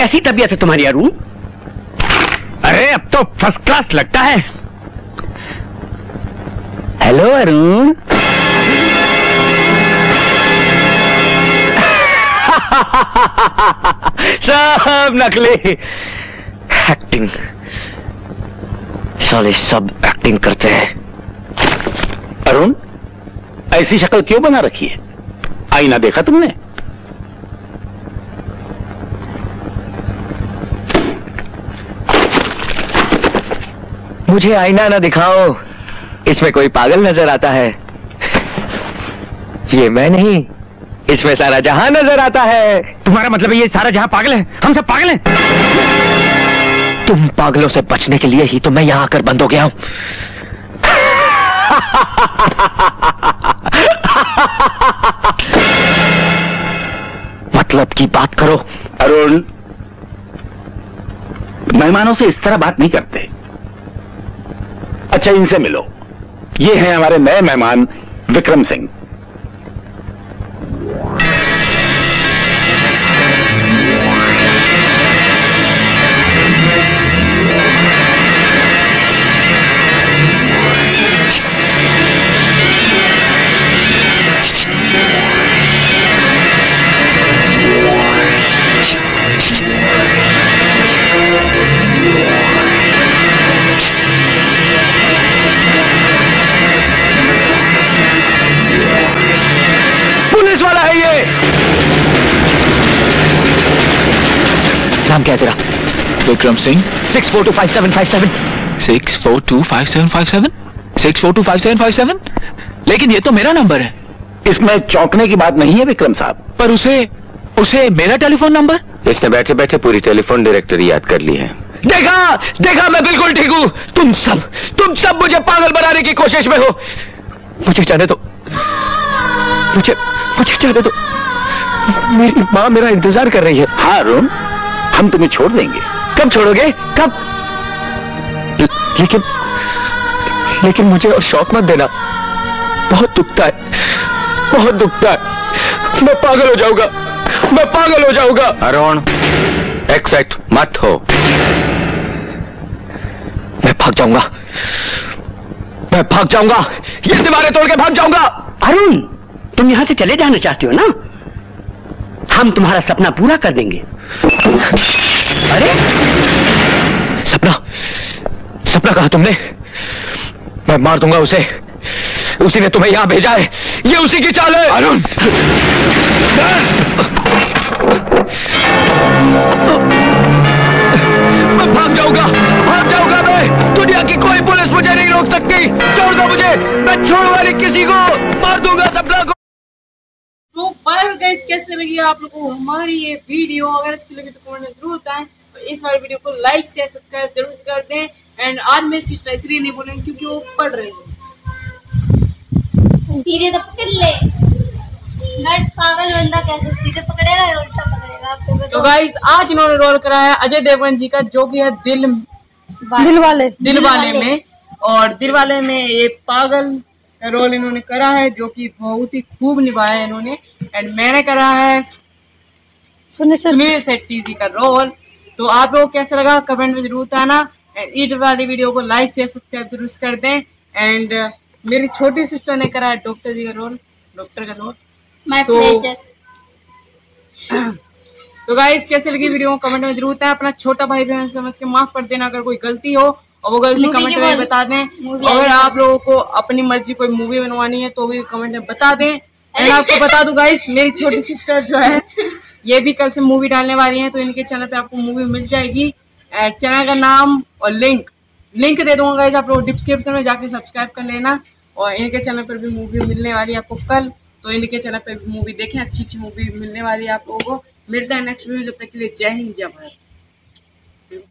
कैसी तबीयत है तुम्हारी अरुण? अरे अब तो फर्स्ट क्लास लगता है। हेलो अरुण। सब नकली एक्टिंग, साले सब एक्टिंग करते हैं। अरुण, ऐसी शक्ल क्यों बना रखी है? आईना देखा तुमने? मुझे आईना ना दिखाओ, इसमें कोई पागल नजर आता है। ये मैं नहीं, इसमें सारा जहां नजर आता है। तुम्हारा मतलब ये सारा जहां पागल है? हम सब पागल हैं? तुम पागलों से बचने के लिए ही तो मैं यहां आकर बंद हो गया हूं। मतलब की बात करो। अरुण, मेहमानों से इस तरह बात नहीं करते। अच्छा, इनसे मिलो। ये हैं हमारे नए मेहमान विक्रम सिंह। नाम क्या है तेरा? विक्रम सिंह। 64257557। 64257557 64257557। लेकिन ये तो मेरा नंबर है। इसमें चौंकने की बात नहीं है विक्रम साहब। पर उसे मेरा टेलीफोन नंबर? इसने बैठे बैठे पूरी टेलीफोन डायरेक्टरी याद कर ली है। देखा मैं बिल्कुल ठीक हूं। तुम सब मुझे पागल बनाने की कोशिश में हो। मुझे जाने दो, मुझे जाने दो। मेरी माँ मेरा इंतजार कर रही है। हाँ अरुण, हम तुम्हें छोड़ देंगे। कब छोड़ोगे? कब? लेकिन मुझे और शौक मत देना। बहुत दुखता है। मैं पागल हो जाऊंगा। अरुण, एक्साइट मत हो। मैं भाग जाऊंगा। ये दीवारें तोड़ के भाग जाऊंगा। अरुण, तुम यहां से चले जाना चाहते हो ना? हम तुम्हारा सपना पूरा कर देंगे। अरे सपना कहा तुमने? मैं मार दूंगा उसे। उसी ने तुम्हें यहां भेजा है। ये उसी की चाल है। अरुण, मैं भाग जाऊंगा मैं। दुनिया की कोई पुलिस मुझे नहीं रोक सकती। छोड़ दो मुझे, मैं छोड़ूंगा नहीं किसी को। मार दूंगा सपना को। तो बाय गाइस, कैसे लगी आप लोगों को हमारी ये वीडियो? अगर अच्छी लगी तो कमेंट में जरूर बताएं और इस वाले वीडियो को लाइक शेयर सब्सक्राइब जरूर कर दें। एंड आज मेरी सिस्टर इसलिए नहीं बोलेंगे क्योंकि वो पढ़ रही है। सीधे तो पकड़ ले गाइस, पागल बंदा कैसे सीधे पकड़ेगा या उल्टा पकड़ेगा आपको? तो गाइस, आज इन्होंने रोल करा है अजय देवगन जी का, जो कि है दिल वाले में। और दिल वाले में ये पागल का रोल इन्होंने करा है, जो कि बहुत ही खूब निभाया है इन्होंने। एंड मैंने करा है सुनील शेट्टी जी का रोल। तो आप लोगों को कैसा लगा कमेंट में जरूर बताना। इस वाली वीडियो को लाइक शेयर सब्सक्राइब जरूर कर दें। एंड मेरी छोटी सिस्टर ने करा है डॉक्टर का रोल। My pleasure. तो गाइस, कैसे लगी वीडियो कमेंट में जरूर बताएं। अपना छोटा भाई बहन समझ के माफ कर देना अगर कोई गलती हो, और वो गलती कमेंट में बता दें। अगर आप लोगों को अपनी मर्जी कोई मूवी बनवानी है तो भी कमेंट में बता दें। एंड आपको बता दूं गाइस, मेरी छोटी सिस्टर जो है ये भी कल से मूवी डालने वाली है, तो इनके चैनल पे आपको मूवी मिल जाएगी। चैनल का नाम और लिंक दे दूंगा गाइस, आप लोग डिस्क्रिप्शन में जाके सब्सक्राइब कर लेना। और इनके चैनल पर भी मूवी मिलने वाली है आपको कल, तो इनके चैनल पर भी मूवी देखें। अच्छी मूवी मिलने वाली है आप लोगों को। मिलता है नेक्स्ट वीडियो, जब तक के लिए जय हिंद जय भारत।